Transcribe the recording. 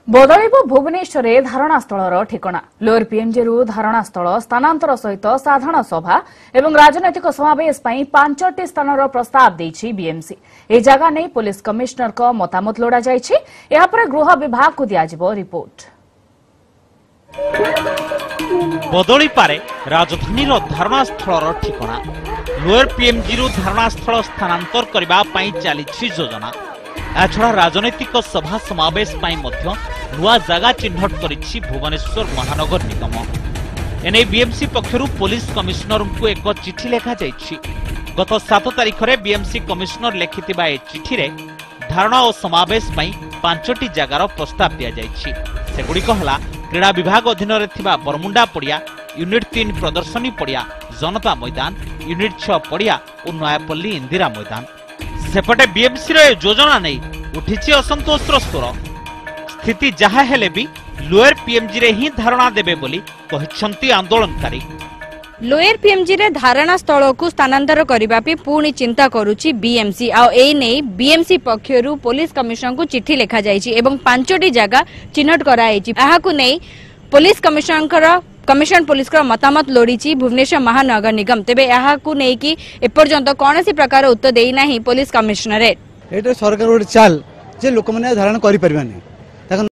बदलिब भुवनेश्वर धारणास्थल ठिकणा lower PMG धारणास्थल स्थानांतर सहित साधारण सभा एवं राजनैतिक समावेश पर 5टी स्थान प्रस्ताव देछि बीएमसी। ए जगह नहीं पुलिस कमिश्नर को मतामत लोड़ा जाइछि। एहा पर गृह विभाग को दियाजिबो रिपोर्ट। बदली पारे राजधानी धारणास्थल ठिकणा लोअर पीएमजी धारणास्थल स्थानांतर करबा पई चलीछि योजना। एछड़ा राजनैतिक सभा समावेश पाई मध्य नुआ जगह चिन्हट करिछि भुवनेश्वर महानगर निगम। एने बीएमसी पक्षरु पुलिस कमिश्नर को एक चिठी लेखा जाइछि। गत 7 तारिख रे बीएमसी कमिश्नर लेखितिबा ए चिठी रे धारणा और समावेश पाई 5टी जगार प्रस्ताव दिया जाइछि। सेगुड़िक हला क्रीड़ा विभाग अधीन रे थिबा बरमुंडा पड़िया, यूनिट 3 प्रदर्शनी पड़िया, जनता मैदान, यूनिट 6 पड़िया और नयापल्ली इंदिरा मैदान। सेपटे बीएमसी योजना नहीं उठी असंतोष स्वर। स्थिति जहा हेले भी लोअर पीएमजी रे ही धारणा देबे बोली कहिसंती आंदोलनकारी। लोअर पीएमजी रे धारणा स्थल को स्थानांतर करबा पे पूर्ण चिंता करूची बीएमसी। आ ए नै बीएमसी पक्षरु पुलिस कमिश्नर को चिट्ठी लेखा जायछि एवं 5टी जगह चिन्हट करायछि। एहा को नै पुलिस कमिश्नर पुलिस का मतामत लोड़ी भुवनेश्वर महानगर निगम। तेबे यहाँ को नहीं कि एपर्यंत कौन सी प्रकार उत्तर देना पुलिस कमिश्नरेट। सरकार गोटे चाल जे लोक मैंने धारण कर।